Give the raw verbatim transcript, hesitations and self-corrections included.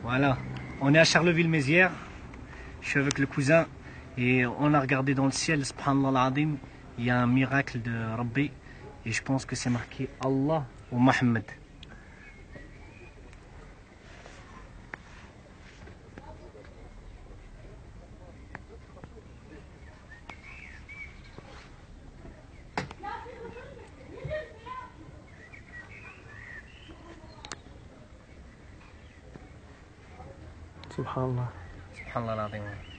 Voilà, on est à Charleville-Mézières. Je suis avec le cousin et on a regardé dans le ciel, subhanallah al-azim, il y a un miracle de Rabbi et je pense que c'est marqué Allah ou Mohammed. Subhanallah. Subhanallah al-azim.